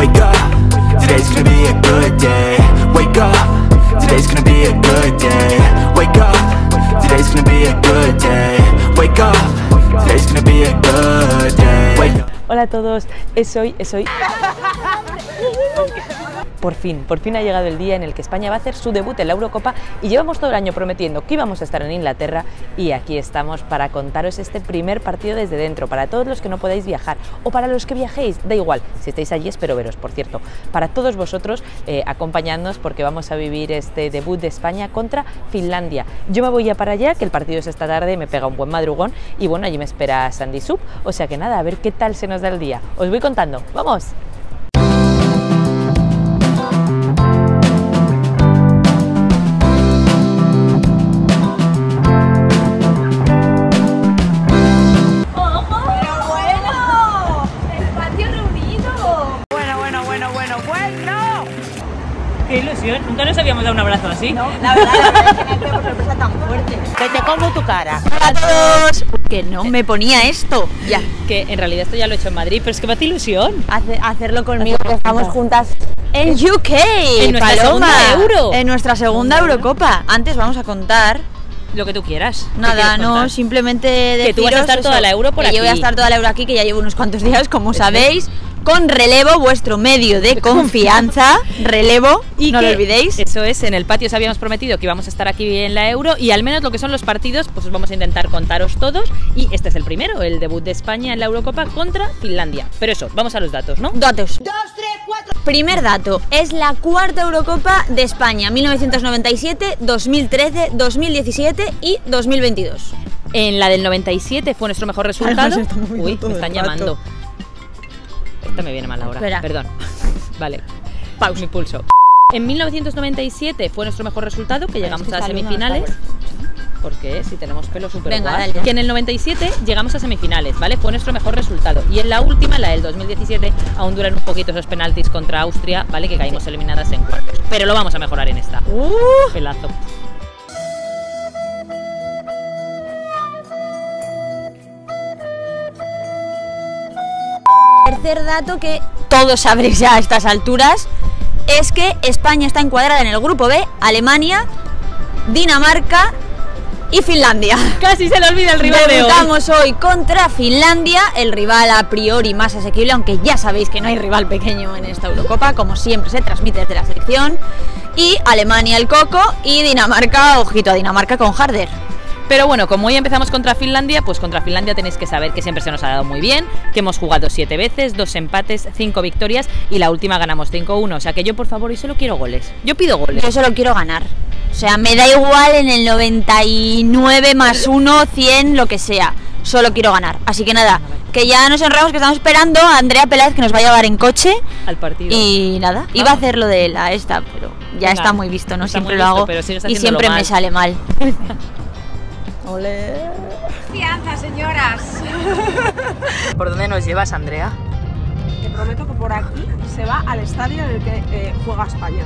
Wake up, today's gonna be a good day. Wake up, today's gonna be a good day. Wake up, today's gonna be a good day. Wake up, today's gonna be a good day. Wake up. Hola a todos, es hoy. Por fin ha llegado el día en el que España va a hacer su debut en la Eurocopa y llevamos todo el año prometiendo que íbamos a estar en Inglaterra y aquí estamos para contaros este primer partido desde dentro, para todos los que no podáis viajar o para los que viajéis, da igual, si estáis allí espero veros, por cierto, para todos vosotros acompañadnos porque vamos a vivir este debut de España contra Finlandia. Yo me voy ya para allá, que el partido es esta tarde, me pega un buen madrugón y bueno, allí me espera Sandy Sub, o sea que nada, a ver qué tal se nos da el día, os voy contando, ¡vamos! ¡Qué ilusión! Nunca nos habíamos dado un abrazo así. No, la verdad es que no por sorpresa tan fuerte. Que te como tu cara. ¡Hola a todos! Que no me ponía esto. Ya. Que en realidad esto ya lo he hecho en Madrid, pero es que me hace ilusión. Hacerlo conmigo, que estamos juntas en UK. En nuestra Paloma, segunda Euro. En nuestra segunda Eurocopa. Antes vamos a contar. Lo que tú quieras. Nada, no, simplemente deciros que tú vas a estar toda la Euro por aquí. Yo voy a estar toda la Euro aquí, que ya llevo unos cuantos días, como sabéis. Con Relevo, vuestro medio de confianza. Relevo, y no lo olvidéis. Eso es, en el patio os habíamos prometido que íbamos a estar aquí en la Euro y al menos lo que son los partidos, pues os vamos a intentar contaros todos. Y este es el primero, el debut de España en la Eurocopa contra Finlandia. Pero eso, vamos a los datos, ¿no? Datos. 2, 3, 4. Primer dato, es la cuarta Eurocopa de España, 1997, 2013, 2017 y 2022. En la del 97 fue nuestro mejor resultado. Uy, me están llamando. Esta me viene mal ahora. Espera. Perdón. Vale. Pausa. Mi pulso. En 1997 fue nuestro mejor resultado, que llegamos a semifinales. ¿Por qué? Si tenemos pelo súper Venga, guay. dale. Que en el 97 llegamos a semifinales, ¿vale? Fue nuestro mejor resultado. Y en la última, la del 2017, aún duran un poquito esos penaltis contra Austria, ¿vale? Que caímos eliminadas en cuartos. Pero lo vamos a mejorar en esta. Pelazo. Tercer dato que todos sabréis ya a estas alturas es que España está encuadrada en el grupo B, Alemania, Dinamarca y Finlandia. Casi se le olvida el rival de hoy. Debutamos hoy contra Finlandia, el rival a priori más asequible, aunque ya sabéis que no hay rival pequeño en esta Eurocopa, como siempre se transmite desde la selección. Y Alemania el coco y Dinamarca, ojito a Dinamarca con Harder. Pero bueno, como hoy empezamos contra Finlandia, pues contra Finlandia tenéis que saber que siempre se nos ha dado muy bien, que hemos jugado 7 veces, 2 empates, 5 victorias y la última ganamos 5-1. O sea que yo, por favor, hoy solo quiero goles. Yo pido goles. Yo solo quiero ganar. O sea, me da igual en el 99 más 1, 100, lo que sea. Solo quiero ganar. Así que nada, que ya nos enredamos, que estamos esperando a Andrea Peláez, que nos va a llevar en coche. Al partido. Y nada, vamos. Iba a hacer lo de la esta, pero ya venga, está muy visto, ¿no? Siempre lo visto, hago pero y siempre me sale mal. Olé. Confianza, señoras. ¿Por dónde nos llevas, Andrea? Te prometo que por aquí se va al estadio en el que juega España.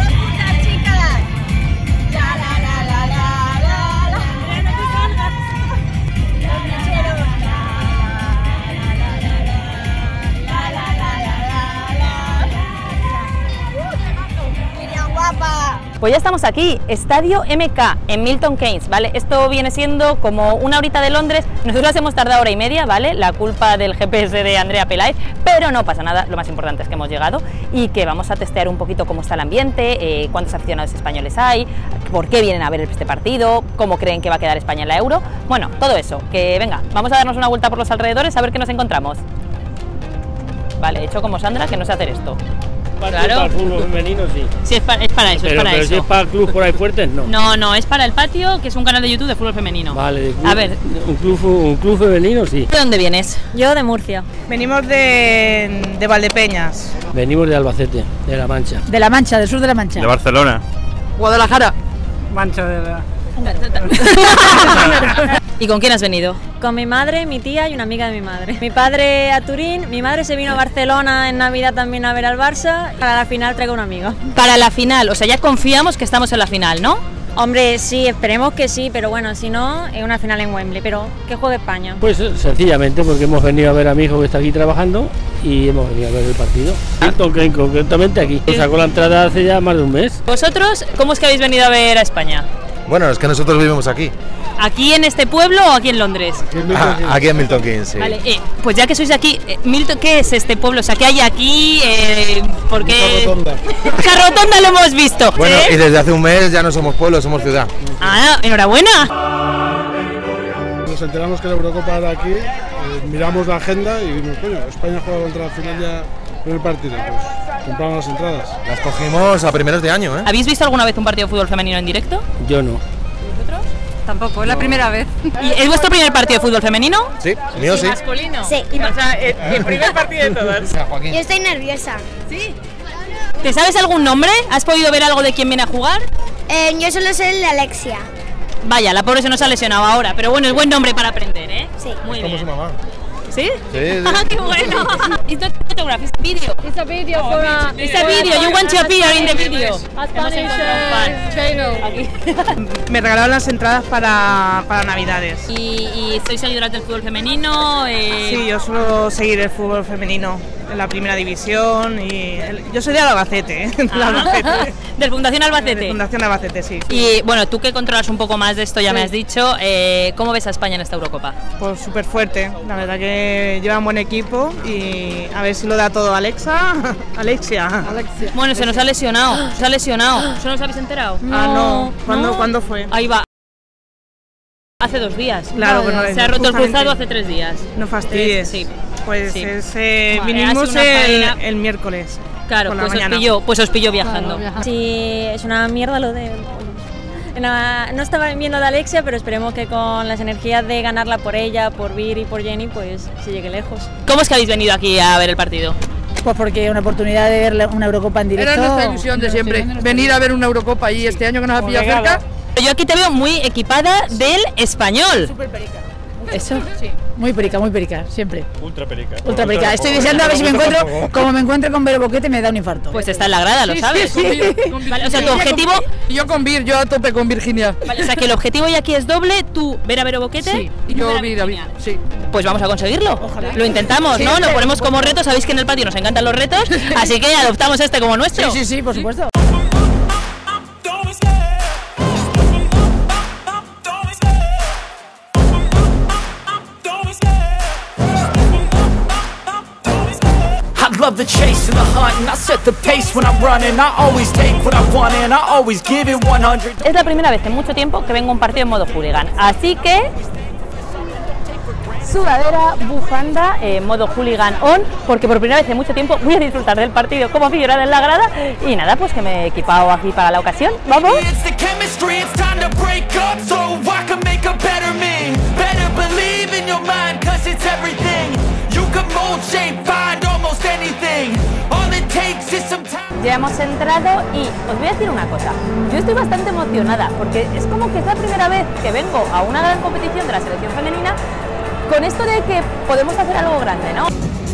Pues ya estamos aquí, Estadio MK, en Milton Keynes, ¿vale? Esto viene siendo como una horita de Londres, nosotros hemos tardado hora y media, ¿vale? La culpa del GPS de Andrea Peláez, pero no pasa nada, lo más importante es que hemos llegado y que vamos a testear un poquito cómo está el ambiente, cuántos aficionados españoles hay, por qué vienen a ver este partido, cómo creen que va a quedar España en la Euro, bueno, todo eso, que venga, vamos a darnos una vuelta por los alrededores a ver qué nos encontramos. Vale, he hecho como Sandra, que no sé hacer esto. Claro. Para el fútbol femenino, sí. Sí, es para eso, pero, es para pero eso. si es para el club por ahí fuertes, no. No, es para el patio, que es un canal de YouTube de fútbol femenino. Vale, de club, a ver. Un club femenino, sí. ¿De dónde vienes? Yo de Murcia. Venimos de Valdepeñas. Venimos de Albacete, de La Mancha. De La Mancha, del sur de La Mancha. De Barcelona. Guadalajara. Mancha de la... ¿Y con quién has venido? Con mi madre, mi tía y una amiga de mi madre. Mi padre a Turín, mi madre se vino a Barcelona en Navidad también a ver al Barça. Para la final traigo un amigo. Para la final, o sea, ya confiamos que estamos en la final, ¿no? Hombre, sí, esperemos que sí, pero bueno, si no, es una final en Wembley, pero que juegue España. Pues sencillamente porque hemos venido a ver a mi hijo que está aquí trabajando y hemos venido a ver el partido. Milton Keynes, concretamente aquí. Sacó la entrada hace ya más de un mes. ¿Vosotros cómo es que habéis venido a ver a España? Bueno, es que nosotros vivimos aquí. ¿Aquí en este pueblo o aquí en Londres? Aquí en Milton Keynes, sí. Vale, pues ya que sois aquí, Milton, ¿qué es este pueblo? O sea, ¿qué hay aquí? ¿Por qué? Carrotonda lo hemos visto. Bueno, y desde hace un mes ya no somos pueblo, somos ciudad. Ah, enhorabuena. Nos enteramos que la Eurocopa era aquí, miramos la agenda y vimos, coño, España juega contra Finlandia en el partido, pues compramos las entradas. Las cogimos a primeros de año, ¿eh? ¿Habéis visto alguna vez un partido de fútbol femenino en directo? Yo no. ¿Vosotros? Tampoco, es la primera vez. ¿Y es vuestro primer partido de fútbol femenino? Sí, mío sí. ¿Masculino? Sí. O sea, el primer partido de todos. Joaquín. Yo estoy nerviosa. ¿Sí? ¿Te sabes algún nombre? ¿Has podido ver algo de quién viene a jugar? Yo solo sé el de Alexia. Vaya, la pobre se nos ha lesionado ahora, pero bueno, es buen nombre para aprender, ¿eh? Sí. Muy Como bien. su mamá. ¿Sí? Sí, sí. ¡Ah, qué bueno! It's not photograph, it's a video. It's a video for a... It's a video, you want to appear in the video. Spanish channel. Aquí. Me regalaron las entradas para Navidades. ¿Y sois seguidoras del fútbol femenino? Sí, yo suelo seguir el fútbol femenino en la primera división y yo soy de Albacete, ¿eh? Del Albacete. ¿Del Fundación Albacete? De Fundación Albacete, sí. Y bueno, tú que controlas un poco más de esto, ya me has dicho, ¿cómo ves a España en esta Eurocopa? Pues súper fuerte, la verdad que lleva un buen equipo y a ver si lo da todo Alexia. Bueno, se nos ha lesionado, ¿Eso no os habéis enterado? No. ¿Cuándo fue? Ahí va. Hace 2 días. Claro, bueno, se ha roto el justamente. cruzado hace 3 días. No fastidies. Sí. Pues Sí. vinimos ha sido una faena. el miércoles. Claro, por la pues mañana. os pilló viajando. Sí, es una mierda lo de... No estaba viendo de Alexia, pero esperemos que con las energías de ganarla por ella, por Vir y por Jenny, pues se llegue lejos. ¿Cómo es que habéis venido aquí a ver el partido? Pues porque una oportunidad de ver una Eurocopa en directo. Era nuestra ilusión de siempre, venir a ver una Eurocopa y este año que nos ha pillado cerca. Yo aquí te veo muy equipada del Español. Súper perica. Eso. Sí. Muy perica, siempre. Ultra perica. Ultra perica. Estoy deseando a ver si me encuentro, como me encuentre con Vero Boquete me da un infarto. Pues está en la grada, lo sabes. Vale, o sea, tu objetivo... Yo con Vir, yo a tope con Virginia. Vale, o sea, que el objetivo ya aquí es doble, tú ver a Vero Boquete Sí, y y tú yo ver a Vir, Virginia. sí. Pues vamos a conseguirlo. Ojalá. Lo intentamos, ¿no? Lo ponemos como reto, sabéis que en el patio nos encantan los retos, así que adoptamos este como nuestro. Sí, por supuesto. I love the chase and the hunt, and I set the pace when I'm running. I always take what I want and I always give it 100. Es la primera vez en mucho tiempo que vengo a un partido en modo hooligan, así que... Sudadera, bufanda, modo hooligan on, porque por primera vez en mucho tiempo voy a disfrutar del partido como aficionada en la grada y nada, pues que me he equipado aquí para la ocasión. ¡Vamos! It's the chemistry, it's time to break up so I can make a better me. Better believe in your mind, cause it's everything. You can mold, shape, find almost anything. All it takes is some time. Ya hemos entrado y os voy a decir una cosa, yo estoy bastante emocionada porque es como que es la primera vez que vengo a una gran competición de la selección femenina con esto de que podemos hacer algo grande, ¿no?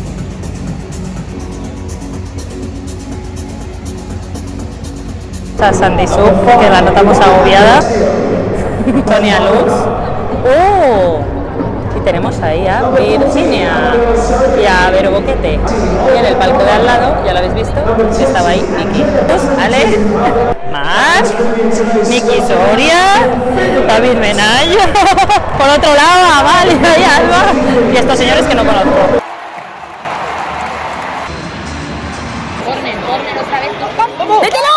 Está Sandy Sub, que la notamos agobiada. Sonia Luz. ¡Oh! Y tenemos ahí a Virginia y a Vero Boquete. Y en el palco de al lado, ya lo habéis visto, estaba ahí Miki. Ale, más, Miki Soria, David Menayo, por otro lado Amalia y Alba, y estos señores que no conozco. Corner otra vez. ¡Mételo!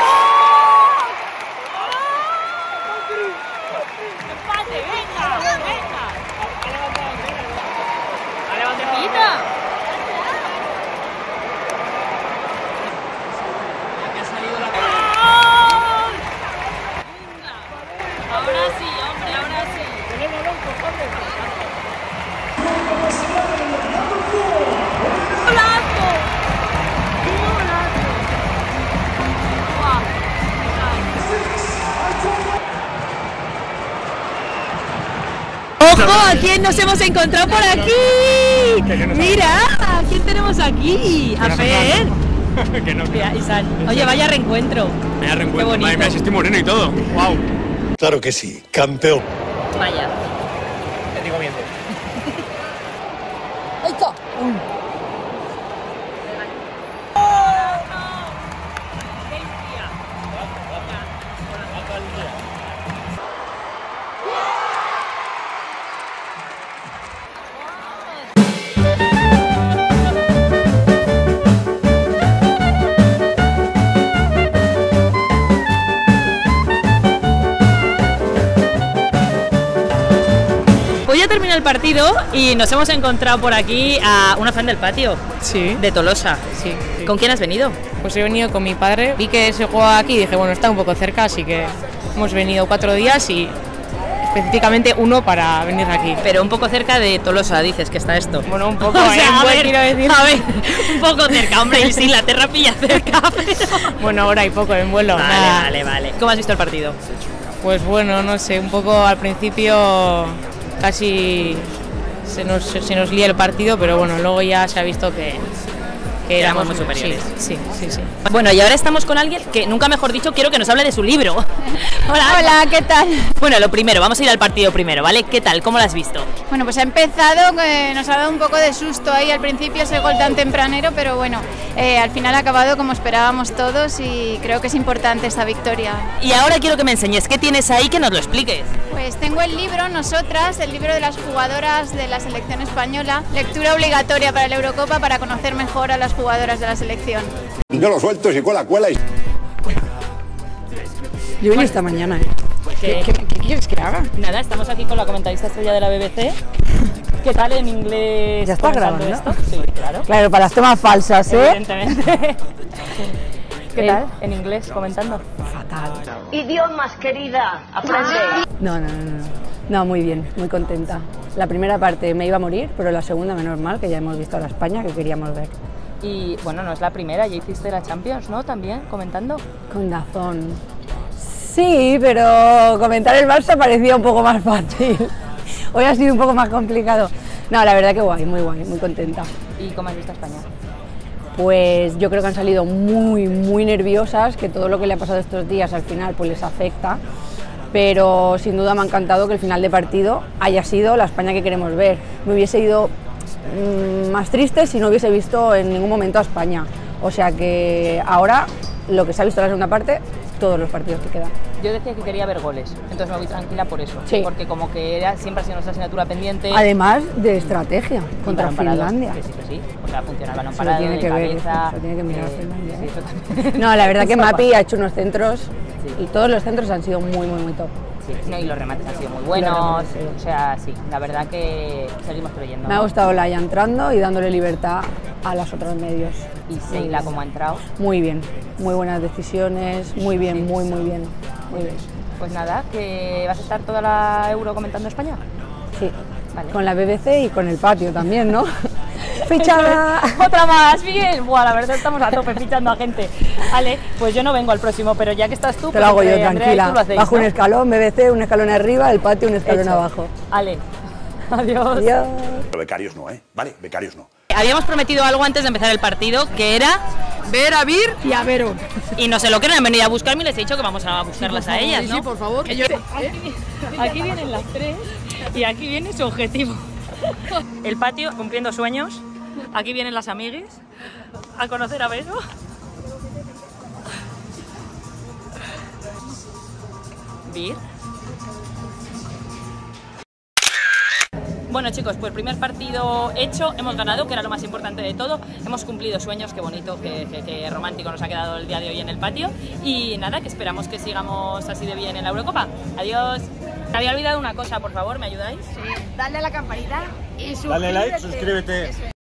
¡Empate, venga! ¡A levantecita! Ahora sí, hombre, ahora sí. ¡Ojo! ¿A quién nos hemos encontrado por aquí? Mira, ¿a quién tenemos aquí? A ver. Que no. Mira, Isan. Oye, vaya reencuentro. Vaya Qué reencuentro. bonito. Madre mía, si estoy moreno y todo. Wow. Claro que sí, campeón. Vaya. Te estoy comiendo. ¡Ahí está! Pues ya termina el partido y nos hemos encontrado por aquí a una fan del patio. Sí. De Tolosa. Sí. ¿Con quién has venido? Pues he venido con mi padre, vi que se juega aquí y dije, bueno, está un poco cerca, así que hemos venido 4 días y específicamente uno para venir aquí. Pero un poco cerca de Tolosa, dices que está esto. Bueno, un poco, O sea, quiero decir. a ver, un poco cerca, hombre, y si Inglaterra pilla cerca, pero... Bueno, ahora hay poco en vuelo. Vale, vale. ¿Cómo has visto el partido? Pues bueno, no sé, un poco al principio casi se nos lía el partido, pero bueno, luego ya se ha visto que éramos muy superiores. Sí. Bueno, y ahora estamos con alguien que, nunca mejor dicho, quiero que nos hable de su libro. Hola, ¿qué tal? Bueno, lo primero, vamos a ir al partido primero, ¿vale? ¿Qué tal? ¿Cómo lo has visto? Bueno, pues ha empezado, nos ha dado un poco de susto ahí al principio ese gol tan tempranero, pero bueno, al final ha acabado como esperábamos todos y creo que es importante esta victoria. Y ahora quiero que me enseñes qué tienes ahí, que nos lo expliques. Pues tengo el libro Nosotras, el libro de las jugadoras de la selección española, lectura obligatoria para la Eurocopa para conocer mejor a las jugadoras de la selección. Yo lo suelto, si cuela y... Yo vine esta mañana, ¿eh? ¿Qué quieres que haga? Nada, estamos aquí con la comentarista estrella de la BBC. ¿Qué tal en inglés? ¿Ya está comentando grabando? esto? Sí, claro. Claro, para las tomas falsas, ¿eh? Evidentemente. ¿Qué tal? En inglés comentando. Fatal. Idiomas, querida, aprende. No, muy bien, muy contenta. La primera parte me iba a morir, pero la segunda menos mal, que ya hemos visto a la España que queríamos ver. Y bueno, no es la primera, ya hiciste la Champions, ¿no? También, comentando. Con Dazón. Sí, pero comentar el Barça parecía un poco más fácil. Hoy ha sido un poco más complicado. No, la verdad que guay, muy contenta. ¿Y cómo has visto a España? Pues yo creo que han salido muy nerviosas, que todo lo que le ha pasado estos días al final pues les afecta, pero sin duda me ha encantado que el final de partido haya sido la España que queremos ver. Me hubiese ido más triste si no hubiese visto en ningún momento a España, o sea que ahora lo que se ha visto en la segunda parte, todos los partidos que quedan. Yo decía que quería ver goles, entonces me voy tranquila por eso, sí. Porque como que siempre ha sido nuestra asignatura pendiente. Además de estrategia contra Finlandia. Que sí, o sea, funciona el balón Se parado, lo tiene que cabeza, ver, se tiene que mirar Finlandia. Sí, eso también. No, la verdad que Mapi ha hecho unos centros y todos los centros han sido muy top. Sí, no, y los remates han sido muy buenos, o sea, sí, la verdad que seguimos creyendo. Me ha gustado Laia entrando y dándole libertad a los otros medios. Y Seila, ¿cómo ha entrado? Muy bien, muy buenas decisiones, muy bien, muy bien. Pues nada, que vas a estar toda la Euro comentando España. Sí, vale. Con la BBC y con el patio también, ¿no? ¡Fichada! ¡Otra más! ¡Bien! Buah, la verdad estamos a tope fichando a gente. Vale, pues yo no vengo al próximo, pero ya que estás tú... Te lo hago yo, tranquila. Bajo un escalón, BBC, un escalón arriba, el patio, un escalón abajo. Ale, adiós. Pero becarios no, ¿eh? Vale, becarios no. Habíamos prometido algo antes de empezar el partido, que era... Ver a Vir y a Vero. Y no se lo creen, han venido a buscarme y les he dicho que vamos a buscarlas a ellas, ¿no? Sí, por favor. Aquí vienen las tres y aquí viene su objetivo. El patio cumpliendo sueños. Aquí vienen las amiguis a conocer a Vero. Vir. Bueno chicos, pues primer partido hecho, hemos ganado, que era lo más importante de todo, hemos cumplido sueños, qué bonito, qué romántico nos ha quedado el día de hoy en el patio y nada, que esperamos que sigamos así de bien en la Eurocopa. Adiós. Me había olvidado una cosa, por favor, ¿me ayudáis? Sí, dale a la campanita y dale like, suscríbete.